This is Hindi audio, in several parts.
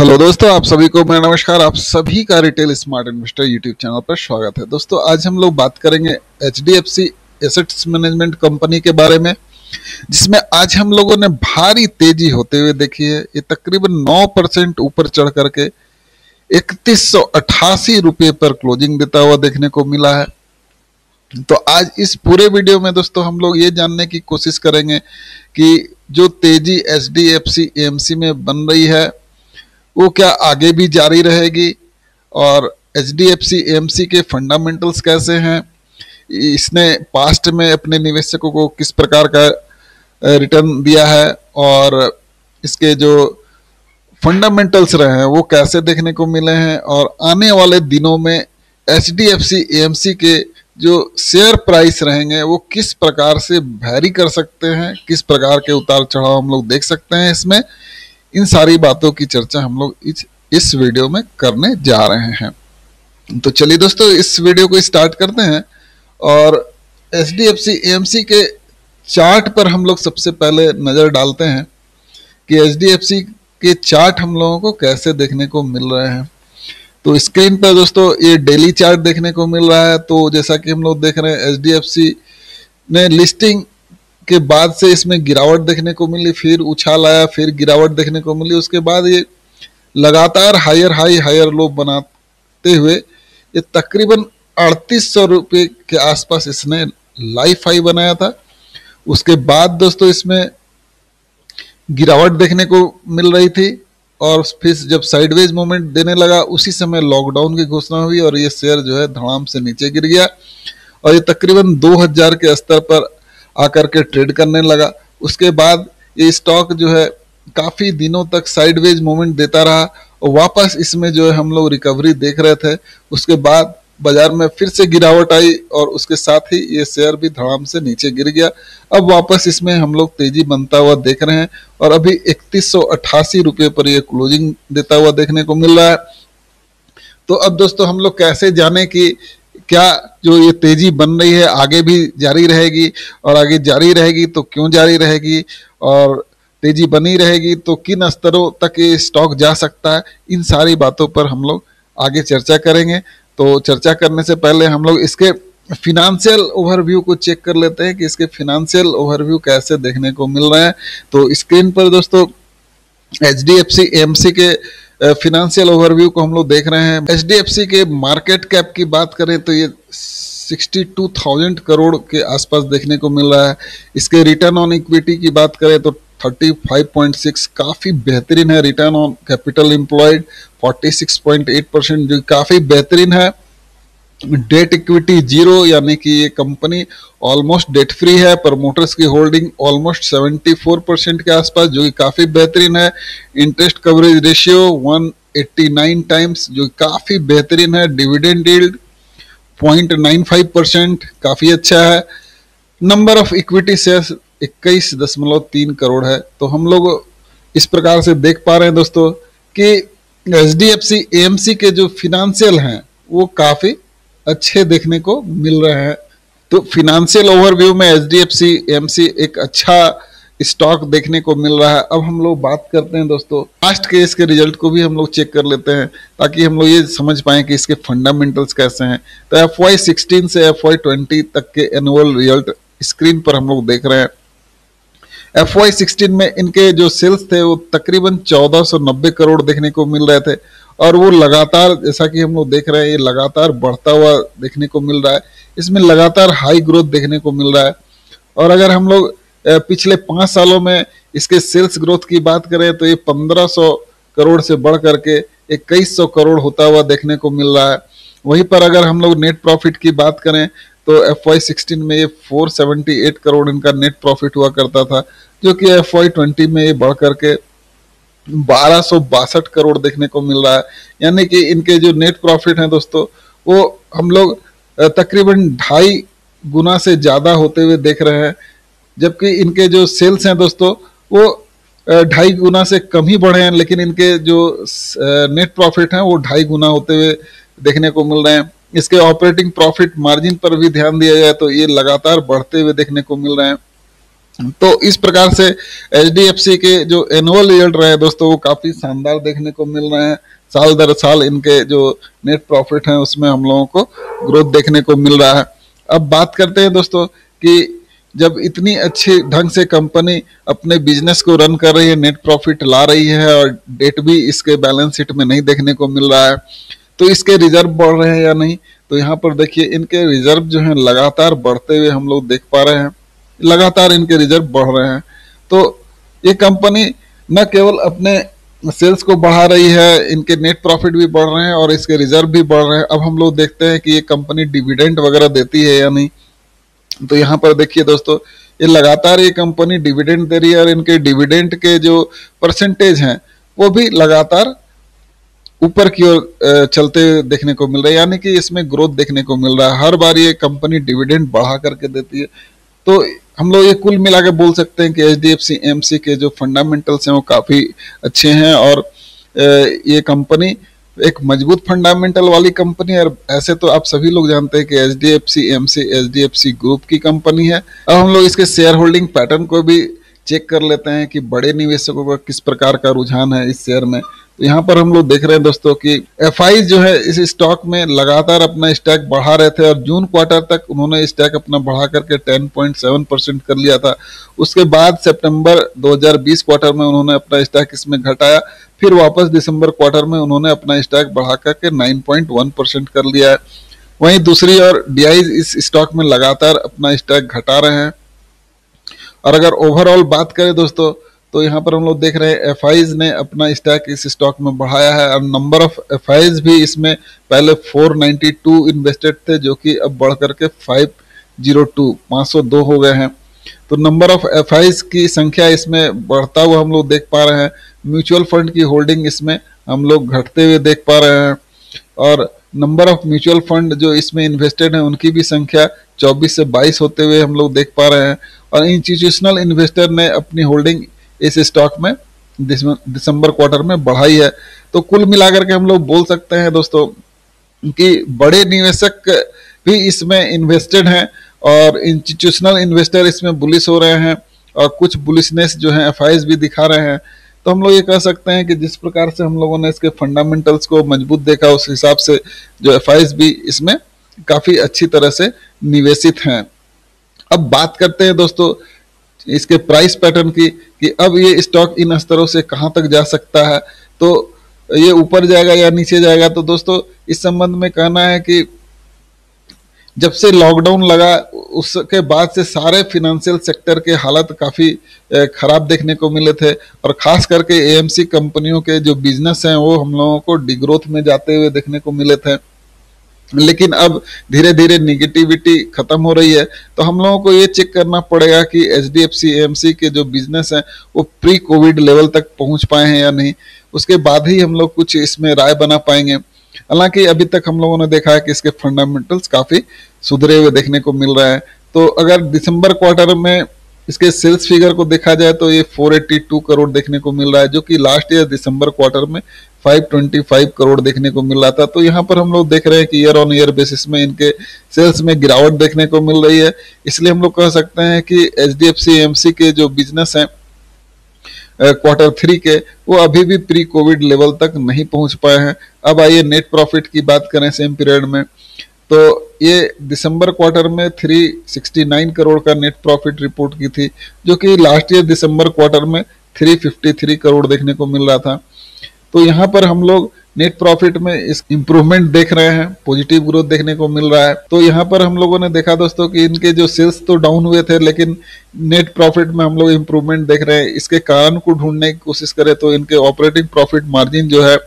हेलो दोस्तों, आप सभी को मेरा नमस्कार। आप सभी का retail smart investor YouTube channel पर स्वागत है। दोस्तों, आज हम लोग बात करेंगे एचडीएफसी एसेट्स मैनेजमेंट कंपनी के बारे में, जिसमें आज हम लोगों ने भारी तेजी होते हुए देखी है। ये तकरीबन 9% ऊपर चढ़ करके 3188 रुपये पर क्लोजिंग देता हुआ देखने को मिला है। तो आज इस पूरे वीडियो में दोस्तों हम लोग ये जानने की कोशिश करेंगे कि जो तेजी एचडीएफसी एएमसी में बन रही है वो क्या आगे भी जारी रहेगी, और एचडीएफसी एएमसी के फंडामेंटल्स कैसे हैं, इसने पास्ट में अपने निवेशकों को किस प्रकार का रिटर्न दिया है, और इसके जो फंडामेंटल्स रहे हैं वो कैसे देखने को मिले हैं, और आने वाले दिनों में एचडीएफसी एएमसी के जो शेयर प्राइस रहेंगे वो किस प्रकार से वैरी कर सकते हैं, किस प्रकार के उतार चढ़ाव हम लोग देख सकते हैं इसमें। इन सारी बातों की चर्चा हम लोग इस वीडियो में करने जा रहे हैं। तो चलिए दोस्तों, इस वीडियो को स्टार्ट करते हैं और एचडीएफसी एएमसी के चार्ट पर हम लोग सबसे पहले नज़र डालते हैं कि एचडीएफसी के चार्ट हम लोगों को कैसे देखने को मिल रहे हैं। तो स्क्रीन पर दोस्तों ये डेली चार्ट देखने को मिल रहा है। तो जैसा कि हम लोग देख रहे हैं, एचडीएफसी ने लिस्टिंग के बाद से इसमें गिरावट देखने को मिली, फिर उछाल आया, फिर गिरावट देखने को मिली। उसके बाद ये लगातार हायर हाई हायर लो बनाते हुए ये तकरीबन 3800 रुपये के आसपास इसने लाइफ हाई बनाया था। उसके बाद दोस्तों इसमें गिरावट देखने को मिल रही थी, और फिर जब साइडवेज मूवमेंट देने लगा उसी समय लॉकडाउन की घोषणा हुई और ये शेयर जो है धड़ाम से नीचे गिर गया और ये तकरीबन 2000 के स्तर पर आकर के ट्रेड करने लगा। उसके बाद ये स्टॉक जो है काफी दिनों तक साइडवेज मूवमेंट देता रहा और वापस इसमें जो है हम लोग रिकवरी देख रहे थे। उसके बाद बाजार में फिर से गिरावट आई और उसके साथ ही ये शेयर भी धड़ाम से नीचे गिर गया। अब वापस इसमें हम लोग तेजी बनता हुआ देख रहे हैं और अभी 3188 रुपये पर ये क्लोजिंग देता हुआ देखने को मिल रहा है। तो अब दोस्तों हम लोग कैसे जाने कि क्या जो ये तेजी बन रही है आगे भी जारी रहेगी, और आगे जारी रहेगी तो क्यों जारी रहेगी, और तेजी बनी रहेगी तो किन स्तरों तक ये स्टॉक जा सकता है। इन सारी बातों पर हम लोग आगे चर्चा करेंगे। तो चर्चा करने से पहले हम लोग इसके फिनेंशियल ओवरव्यू को चेक कर लेते हैं कि इसके फिनेंशियल ओवरव्यू कैसे देखने को मिल रहे हैं। तो स्क्रीन पर दोस्तों एचडीएफसी एएमसी के फिनेंशियल ओवरव्यू को हम लोग देख रहे हैं। एचडीएफसी के मार्केट कैप की बात करें तो ये 62,000 करोड़ के आसपास देखने को मिल रहा है। इसके रिटर्न ऑन इक्विटी की बात करें तो 35.6 काफी बेहतरीन है। रिटर्न ऑन कैपिटल एम्प्लॉयड 46.8% जो काफी बेहतरीन है। डेट इक्विटी जीरो, यानी कि ये कंपनी ऑलमोस्ट डेट फ्री है। प्रमोटर्स की होल्डिंग ऑलमोस्ट 74% के आसपास जो कि काफी बेहतरीन है। इंटरेस्ट कवरेज रेशियो 189 टाइम्स जो काफी बेहतरीन है। डिविडेंड यील्ड 0.95% काफी अच्छा है। Number of equity shares 21.3 crore है। तो हम लोग इस प्रकार से देख पा रहे हैं दोस्तों कि एचडीएफसी एएमसी के जो फिनेंशियल हैं वो काफी अच्छे देखने को मिल रहे हैं। तो फिनेंशियल ओवरव्यू में एचडीएफसी एएमसी एक अच्छा स्टॉक देखने को मिल रहा है। अब हम लोग बात करते हैं दोस्तों लास्ट के इसके रिजल्ट को भी हम लोग चेक कर लेते हैं ताकि हम लोग ये समझ पाएं कि इसके फंडामेंटल्स कैसे हैं। तो FY16 से FY20 तक के एनुअल रिजल्ट स्क्रीन पर हम लोग देख रहे हैं। FY16 में इनके जो सेल्स थे वो तकरीबन 1490 करोड़ देखने को मिल रहे थे, और वो लगातार, जैसा कि हम लोग देख रहे हैं, ये लगातार बढ़ता हुआ देखने को मिल रहा है। इसमें लगातार हाई ग्रोथ देखने को मिल रहा है। और अगर हम लोग पिछले 5 सालों में इसके सेल्स ग्रोथ की बात करें तो ये 1500 करोड़ से बढ़ करके 2100 करोड़ होता हुआ देखने को मिल रहा है। वहीं पर अगर हम लोग नेट प्रॉफिट की बात करें तो FY16 में ये 478 करोड़ इनका नेट प्रॉफिट हुआ करता था, जो कि FY20 में ये बढ़ करके 1262 करोड़ देखने को मिल रहा है। यानी कि इनके जो नेट प्रॉफिट हैं दोस्तों वो हम लोग तकरीबन 2.5 गुना से ज्यादा होते हुए देख रहे हैं, जबकि इनके जो सेल्स हैं दोस्तों वो 2.5 गुना से कम ही बढ़े हैं, लेकिन इनके जो नेट प्रॉफिट हैं वो 2.5 गुना होते हुए देखने को मिल रहे हैं। इसके ऑपरेटिंग प्रॉफिट मार्जिन पर भी ध्यान दिया जाए तो ये लगातार बढ़ते हुए देखने को मिल रहे हैं। तो इस प्रकार से एचडीएफसी के जो एनुअल यील्ड रहे दोस्तों वो काफी शानदार देखने को मिल रहे हैं। साल दर साल इनके जो नेट प्रॉफिट है उसमें हम लोगों को ग्रोथ देखने को मिल रहा है। अब बात करते हैं दोस्तों कि जब इतनी अच्छी ढंग से कंपनी अपने बिजनेस को रन कर रही है, नेट प्रॉफिट ला रही है और डेट भी इसके बैलेंस शीट में नहीं देखने को मिल रहा है, तो इसके रिजर्व बढ़ रहे हैं या नहीं। तो यहाँ पर देखिए इनके रिजर्व जो है लगातार बढ़ते हुए हम लोग देख पा रहे हैं, लगातार इनके रिजर्व बढ़ रहे हैं। तो ये कंपनी न केवल अपने सेल्स को बढ़ा रही है, इनके नेट प्रॉफिट भी बढ़ रहे हैं और इसके रिजर्व भी बढ़ रहे हैं। अब हम लोग देखते हैं कि ये कंपनी डिविडेंड वगैरह देती है या नहीं। तो यहाँ पर देखिए दोस्तों ये लगातार ये कंपनी डिविडेंड दे रही है और इनके डिविडेंड के जो परसेंटेज हैं वो भी लगातार ऊपर की ओर चलते हुए देखने को मिल रहा है, यानी कि इसमें ग्रोथ देखने को मिल रहा है। हर बार ये कंपनी डिविडेंड बढ़ा करके देती है। तो हम लोग ये कुल मिला के बोल सकते हैं कि एचडीएफसी एएमसी के जो फंडामेंटल्स हैं वो काफी अच्छे हैं और ये कंपनी एक मजबूत फंडामेंटल वाली कंपनी है। और ऐसे तो आप सभी लोग जानते हैं कि एचडीएफसी एएमसी एचडीएफसी ग्रुप की कंपनी है। अब हम लोग इसके शेयर होल्डिंग पैटर्न को भी चेक कर लेते हैं कि बड़े निवेशकों का किस प्रकार का रुझान है इस शेयर में। तो यहाँ पर हम लोग देख रहे हैं दोस्तों कि एफआई जो है इस स्टॉक में लगातार अपना स्टैक बढ़ा रहे थे और जून क्वार्टर तक उन्होंने स्टैक अपना बढ़ा करके 10.7% कर लिया था। उसके बाद सितंबर 2020 क्वार्टर में उन्होंने अपना स्टैक इसमें घटाया, फिर वापस दिसंबर क्वार्टर में उन्होंने अपना स्टैक बढ़ा करके 9.1% कर लिया है। वहीं दूसरी ओर डीआईज इस स्टॉक में लगातार अपना स्टैक घटा रहे हैं। और अगर ओवरऑल बात करें दोस्तों तो यहाँ पर हम लोग देख रहे हैं एफआईज ने अपना स्टैक इस स्टॉक में बढ़ाया है और नंबर ऑफ एफआईज भी इसमें पहले 492 इन्वेस्टेड थे जो कि अब बढ़ करके 502 हो गए हैं। तो नंबर ऑफ एफआईज की संख्या इसमें बढ़ता हुआ हम लोग देख पा रहे हैं। म्यूचुअल फंड की होल्डिंग इसमें हम लोग घटते हुए देख पा रहे हैं और नंबर ऑफ म्यूचुअल फंड जो इसमें इन्वेस्टेड हैं उनकी भी संख्या 24 से 22 होते हुए हम लोग देख पा रहे हैं। और इंस्टीट्यूशनल इन्वेस्टर ने अपनी होल्डिंग इस स्टॉक में दिसंबर क्वार्टर में बढ़ाई है। तो कुल मिलाकर के हम लोग बोल सकते हैं दोस्तों कि बड़े निवेशक भी इसमें इन्वेस्टेड हैं और इंस्टीट्यूशनल इन्वेस्टर इसमें बुलिश हो रहे हैं और कुछ बुलिशनेस जो है एफआईज भी दिखा रहे हैं। तो हम लोग ये कह सकते हैं कि जिस प्रकार से हम लोगों ने इसके फंडामेंटल्स को मजबूत देखा उस हिसाब से जो एफआईज भी इसमें काफी अच्छी तरह से निवेशित हैं। अब बात करते हैं दोस्तों इसके प्राइस पैटर्न की कि अब ये स्टॉक इन स्तरों से कहां तक जा सकता है, तो ये ऊपर जाएगा या नीचे जाएगा। तो दोस्तों इस संबंध में कहना है कि जब से लॉकडाउन लगा उसके बाद से सारे फिनेंशियल सेक्टर के हालत काफी खराब देखने को मिले थे और खास करके एएमसी कंपनियों के जो बिजनेस हैं वो हम लोगों को डिग्रोथ में जाते हुए देखने को मिले थे। लेकिन अब धीरे धीरे निगेटिविटी खत्म हो रही है। तो हम लोगों को ये चेक करना पड़ेगा कि एचडीएफसी एएमसी के जो बिजनेस हैं वो प्री कोविड लेवल तक पहुंच पाए हैं या नहीं, उसके बाद ही हम लोग कुछ इसमें राय बना पाएंगे। हालांकि अभी तक हम लोगों ने देखा है कि इसके फंडामेंटल्स काफी सुधरे हुए देखने को मिल रहा है। तो अगर दिसंबर क्वार्टर में इसके सेल्स फिगर को देखा जाए तो ये 482 करोड़ देखने को मिल रहा है जो कि लास्ट ईयर दिसंबर क्वार्टर में 525 करोड़ देखने को मिल रहा था। तो यहाँ पर हम लोग देख रहे हैं कि ईयर ऑन ईयर बेसिस में इनके सेल्स में गिरावट देखने को मिल रही है। इसलिए हम लोग कह सकते हैं कि एचडीएफसी एएमसी के जो बिजनेस हैं क्वार्टर 3 के वो अभी भी प्री कोविड लेवल तक नहीं पहुंच पाए हैं। अब आइए नेट प्रॉफिट की बात करें सेम पीरियड में, तो ये दिसंबर क्वार्टर में 369 करोड़ का नेट प्रॉफिट रिपोर्ट की थी जो कि लास्ट ईयर दिसंबर क्वार्टर में 353 करोड़ देखने को मिल रहा था। तो यहाँ पर हम लोग नेट प्रॉफिट में इस इंप्रूवमेंट देख रहे हैं, पॉजिटिव ग्रोथ देखने को मिल रहा है। तो यहाँ पर हम लोगों ने देखा दोस्तों कि इनके जो सेल्स तो डाउन हुए थे लेकिन नेट प्रॉफिट में हम लोग इंप्रूवमेंट देख रहे हैं। इसके कारण को ढूंढने की कोशिश करें तो इनके ऑपरेटिंग प्रॉफिट मार्जिन जो है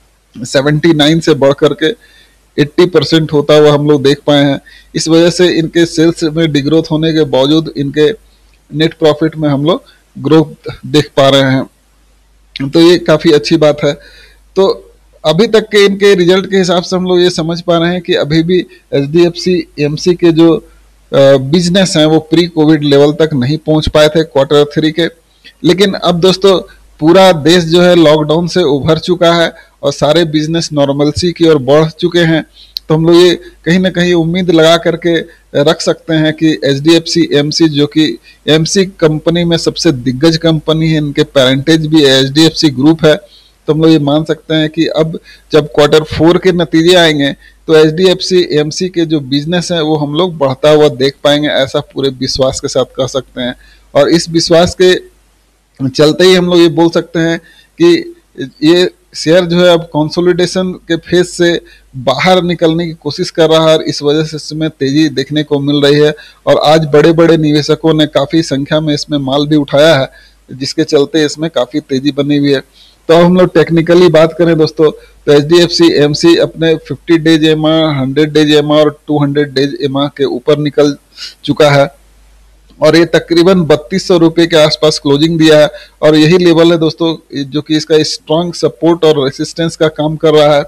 79 से बढ़ करके 80% होता हुआ हम लोग देख पाए हैं। इस वजह से इनके सेल्स में डिग्रोथ होने के बावजूद इनके नेट प्रॉफिट में हम लोग ग्रोथ देख पा रहे हैं। तो ये काफी अच्छी बात है। तो अभी तक के इनके रिजल्ट के हिसाब से हम लोग ये समझ पा रहे हैं कि अभी भी एचडीएफसी एएमसी के जो बिजनेस हैं वो प्री कोविड लेवल तक नहीं पहुंच पाए थे क्वार्टर 3 के। लेकिन अब दोस्तों पूरा देश जो है लॉकडाउन से उभर चुका है और सारे बिजनेस नॉर्मलसी की ओर बढ़ चुके हैं। तो हम लोग ये कहीं ना कहीं उम्मीद लगा करके रख सकते हैं कि HDFC AMC जो कि AMC कंपनी में सबसे दिग्गज कंपनी है, इनके पेरेंटेज भी HDFC ग्रुप है, तो हम लोग ये मान सकते हैं कि अब जब Q4 के नतीजे आएंगे तो HDFC AMC के जो बिजनेस है वो हम लोग बढ़ता हुआ देख पाएंगे, ऐसा पूरे विश्वास के साथ कह सकते हैं। और इस विश्वास के चलते ही हम लोग ये बोल सकते हैं कि ये शेयर जो है अब कंसोलिडेशन के फेज से बाहर निकलने की कोशिश कर रहा है और इस वजह से इसमें तेजी देखने को मिल रही है। और आज बड़े बड़े निवेशकों ने काफ़ी संख्या में इसमें माल भी उठाया है, जिसके चलते इसमें काफ़ी तेजी बनी हुई है। तो हम लोग टेक्निकली बात करें दोस्तों, तो HDFC AMC अपने 50 डेज EMA, 100 डेज EMA और 200 डेज EMA के ऊपर निकल चुका है और ये तकरीबन 3200 रुपये के आसपास क्लोजिंग दिया है। और यही लेवल है दोस्तों जो कि इसका स्ट्रॉन्ग सपोर्ट और रेसिस्टेंस का काम कर रहा है।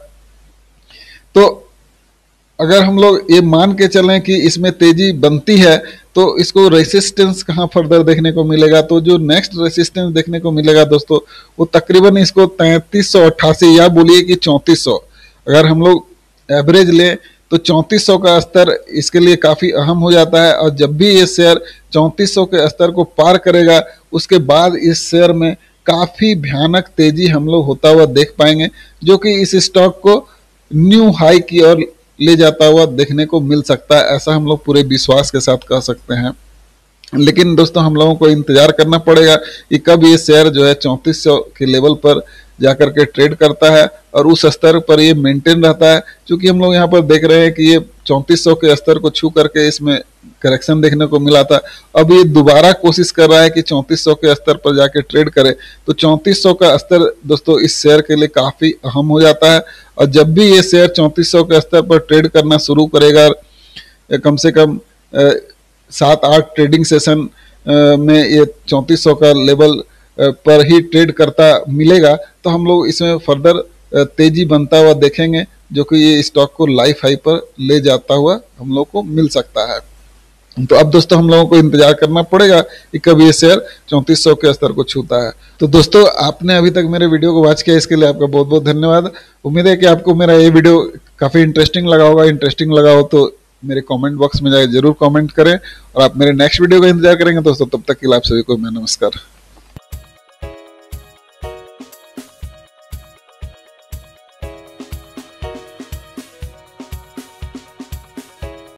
तो अगर हम लोग ये मान के चलें कि इसमें तेजी बनती है तो इसको रेसिस्टेंस कहाँ फर्दर देखने को मिलेगा, तो जो नेक्स्ट रेसिस्टेंस देखने को मिलेगा दोस्तों वो तकरीबन इसको 3388 या बोलिए कि 3400, अगर हम लोग एवरेज लें तो 3400 का स्तर इसके लिए काफ़ी अहम हो जाता है। और जब भी ये शेयर 3400 के स्तर को पार करेगा उसके बाद इस शेयर में काफ़ी भयानक तेजी हम लोग होता हुआ देख पाएंगे, जो कि इस स्टॉक को न्यू हाई की ओर ले जाता हुआ देखने को मिल सकता है, ऐसा हम लोग पूरे विश्वास के साथ कह सकते हैं। लेकिन दोस्तों हम लोगों को इंतजार करना पड़ेगा कि कब ये शेयर जो है 3400 के लेवल पर जाकर के ट्रेड करता है और उस स्तर पर ये मेंटेन रहता है। क्योंकि हम लोग यहाँ पर देख रहे हैं कि ये 3400 के स्तर को छू करके इसमें करेक्शन देखने को मिला था, अब ये दोबारा कोशिश कर रहा है कि 3400 के स्तर पर जाके ट्रेड करे। तो 3400 का स्तर दोस्तों इस शेयर के लिए काफ़ी अहम हो जाता है और जब भी ये शेयर 3400 के स्तर पर ट्रेड करना शुरू करेगा, कम से कम 7-8 ट्रेडिंग सेशन में ये 3400 का लेवल पर ही ट्रेड करता मिलेगा तो हम लोग इसमें फर्दर तेजी बनता हुआ देखेंगे, जो कि ये स्टॉक को लाइफ हाई पर ले जाता हुआ हम लोग को मिल सकता है। तो अब दोस्तों हम लोगों को इंतजार करना पड़ेगा कि कब ये शेयर 3400 के स्तर को छूता है। तो दोस्तों आपने अभी तक मेरे वीडियो को वॉच किया, इसके लिए आपका बहुत बहुत धन्यवाद। उम्मीद है कि आपको मेरा ये वीडियो काफ़ी इंटरेस्टिंग लगा होगा। इंटरेस्टिंग लगा हो तो मेरे कमेंट बॉक्स में जाकर जरूर कमेंट करें और आप मेरे नेक्स्ट वीडियो का इंतजार करेंगे दोस्तों। तब तक के लिए आप सभी को मैं नमस्कार।